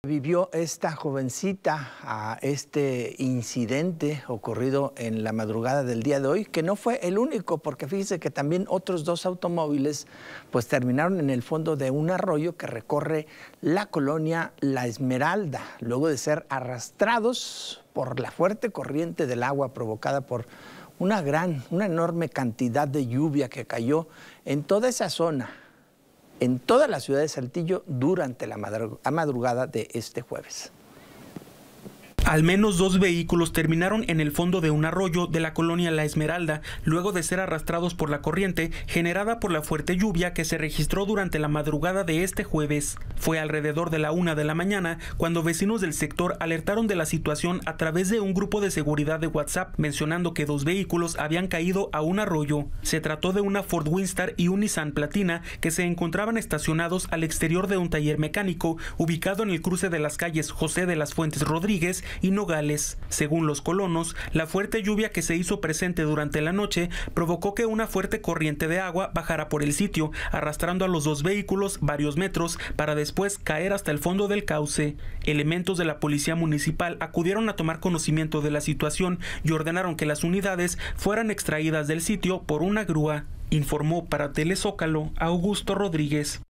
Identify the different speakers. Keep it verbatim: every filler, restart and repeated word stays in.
Speaker 1: Vivió esta jovencita a este incidente ocurrido en la madrugada del día de hoy, que no fue el único, porque fíjese que también otros dos automóviles pues terminaron en el fondo de un arroyo que recorre la colonia La Esmeralda, luego de ser arrastrados por la fuerte corriente del agua provocada por una gran, una enorme cantidad de lluvia que cayó en toda esa zona, en toda la ciudad de Saltillo durante la madrugada de este jueves.
Speaker 2: Al menos dos vehículos terminaron en el fondo de un arroyo de la colonia La Esmeralda, luego de ser arrastrados por la corriente generada por la fuerte lluvia que se registró durante la madrugada de este jueves. Fue alrededor de la una de la mañana cuando vecinos del sector alertaron de la situación a través de un grupo de seguridad de WhatsApp, mencionando que dos vehículos habían caído a un arroyo. Se trató de una Ford Windstar y un Nissan Platina que se encontraban estacionados al exterior de un taller mecánico ubicado en el cruce de las calles José de las Fuentes Rodríguez y Nogales. Según los colonos, la fuerte lluvia que se hizo presente durante la noche provocó que una fuerte corriente de agua bajara por el sitio, arrastrando a los dos vehículos varios metros para después caer hasta el fondo del cauce. Elementos de la policía municipal acudieron a tomar conocimiento de la situación y ordenaron que las unidades fueran extraídas del sitio por una grúa, informó para Telezócalo Augusto Rodríguez.